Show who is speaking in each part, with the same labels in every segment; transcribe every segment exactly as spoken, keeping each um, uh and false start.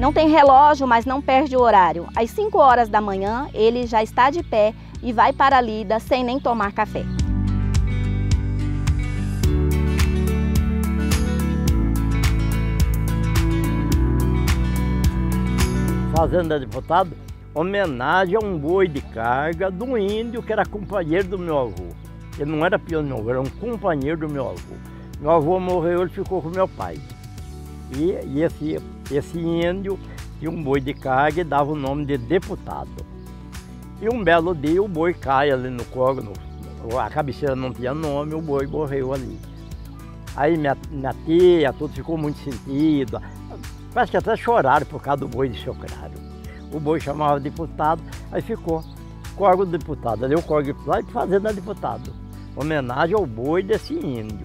Speaker 1: Não tem relógio, mas não perde o horário. Às cinco horas da manhã, ele já está de pé e vai para a lida sem nem tomar café.
Speaker 2: Fazenda Deputado, homenagem a um boi de carga de um índio que era companheiro do meu avô. Ele não era peão do meu avô, era um companheiro do meu avô. Meu avô morreu, ele ficou com meu pai. E, e esse, esse índio tinha um boi de carga e dava o nome de Deputado. E um belo dia o boi cai ali no córrego, a cabeceira não tinha nome, o boi morreu ali. Aí minha, minha tia, tudo ficou muito sentido. Parece que até choraram por causa do boi de chocrado. O boi chamava Deputado, aí ficou Córrego do Deputado. Ali o Córrego do Deputado e Fazenda Deputado. Homenagem ao boi desse índio.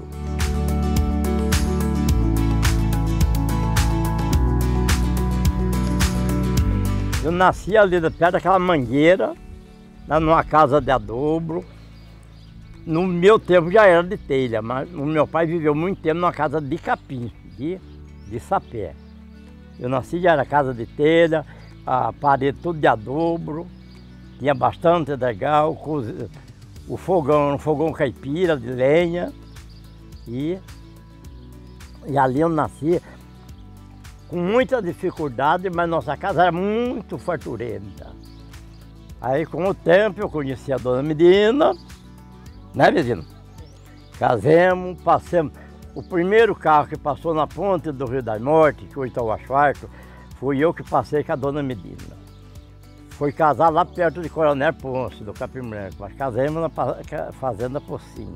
Speaker 2: Eu nasci ali perto daquela mangueira, numa casa de adobo. No meu tempo já era de telha, mas o meu pai viveu muito tempo numa casa de capim, de, de sapé. Eu nasci já era casa de telha, a parede tudo de adobo, tinha bastante legal, o fogão era um fogão caipira de lenha. E, e ali eu nasci com muita dificuldade, mas nossa casa era muito farturenta. Aí com o tempo eu conheci a dona Medina, né Medina? Casemos, passamos. O primeiro carro que passou na ponte do Rio da Morte, que hoje está o asfalto, fui eu que passei com a dona Medina. Foi casar lá perto de Coronel Ponce, do Capim Branco, mas casamos na Fazenda Pocinho.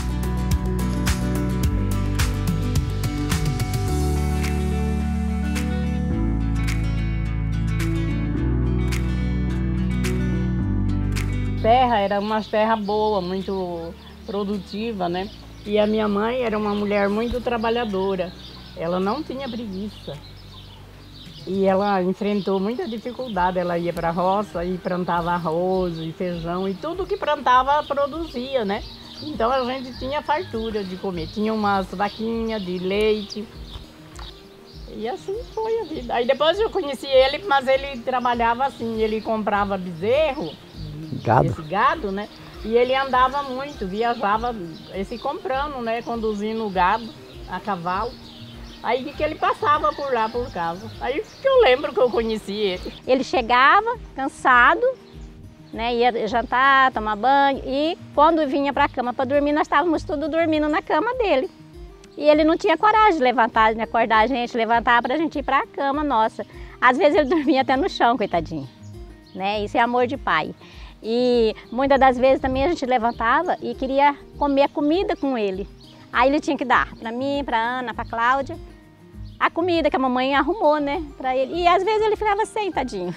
Speaker 3: Terra era uma terra boa, muito produtiva, né? E a minha mãe era uma mulher muito trabalhadora, ela não tinha preguiça. E ela enfrentou muita dificuldade, ela ia para a roça e plantava arroz e feijão e tudo que plantava produzia, né? Então a gente tinha fartura de comer, tinha umas vaquinhas de leite. E assim foi a vida. Aí depois eu conheci ele, mas ele trabalhava assim, ele comprava bezerro,
Speaker 2: gado.
Speaker 3: esse gado, né? E ele andava muito, viajava, esse comprando, né? Conduzindo o gado a cavalo. Aí que ele passava por lá, por casa. Aí que eu lembro que eu conheci ele.
Speaker 1: Ele chegava cansado, né? Ia jantar, tomar banho e quando vinha para a cama para dormir, nós estávamos todos dormindo na cama dele. E ele não tinha coragem de levantar, de acordar a gente, levantar para a gente ir para a cama nossa. Às vezes ele dormia até no chão, coitadinho. Né? Isso é amor de pai. E muitas das vezes também a gente levantava e queria comer comida com ele. Aí ele tinha que dar para mim, para Ana, para Cláudia, a comida que a mamãe arrumou, né, para ele. E às vezes ele ficava sem, tadinho.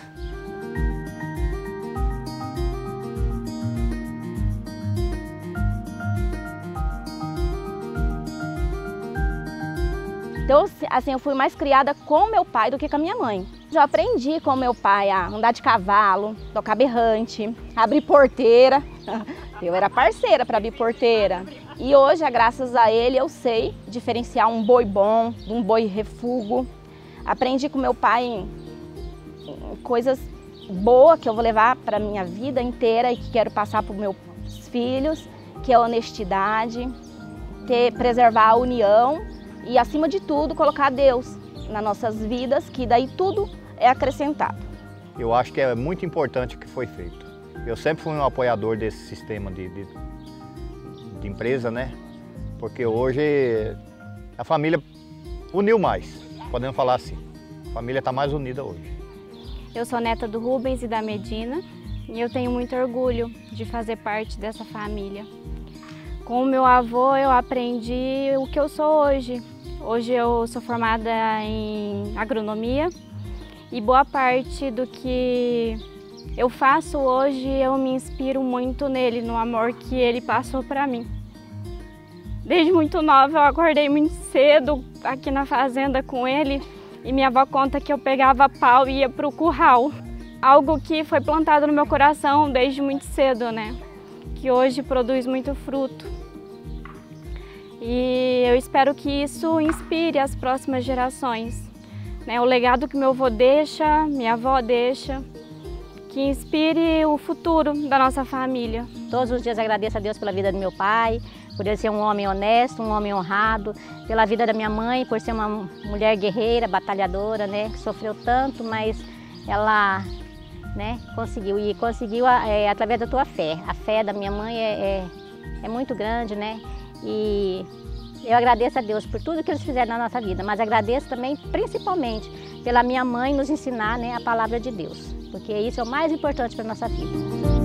Speaker 1: Então, assim, eu fui mais criada com meu pai do que com a minha mãe. Já aprendi com meu pai a andar de cavalo, tocar berrante, abrir porteira. Eu era parceira para abrir porteira. E hoje, graças a ele, eu sei diferenciar um boi bom, de um boi refúgio. Aprendi com meu pai em, em coisas boas que eu vou levar para a minha vida inteira e que quero passar para os meus filhos, que é a honestidade, ter, preservar a união e, acima de tudo, colocar Deus nas nossas vidas, que daí tudo é acrescentado.
Speaker 4: Eu acho que é muito importante o que foi feito. Eu sempre fui um apoiador desse sistema de, de, de empresa, né? Porque hoje a família uniu mais, podemos falar assim. A família está mais unida hoje.
Speaker 5: Eu sou neta do Rubens e da Medina e eu tenho muito orgulho de fazer parte dessa família. Com o meu avô eu aprendi o que eu sou hoje. Hoje eu sou formada em agronomia e boa parte do que eu faço hoje eu me inspiro muito nele, no amor que ele passou para mim. Desde muito nova eu acordei muito cedo aqui na fazenda com ele e minha avó conta que eu pegava pau e ia para o curral. Algo que foi plantado no meu coração desde muito cedo, né? Que hoje produz muito fruto. E eu espero que isso inspire as próximas gerações. né, o legado que meu avô deixa, minha avó deixa, que inspire o futuro da nossa família.
Speaker 6: Todos os dias agradeço a Deus pela vida do meu pai, por ele ser um homem honesto, um homem honrado, pela vida da minha mãe, por ser uma mulher guerreira, batalhadora, né, que sofreu tanto, mas ela, né, conseguiu, e conseguiu é, através da tua fé. A fé da minha mãe é, é, é muito grande, né, e eu agradeço a Deus por tudo que eles fizeram na nossa vida, mas agradeço também, principalmente, pela minha mãe nos ensinar, né, a palavra de Deus, porque isso é o mais importante para a nossa vida.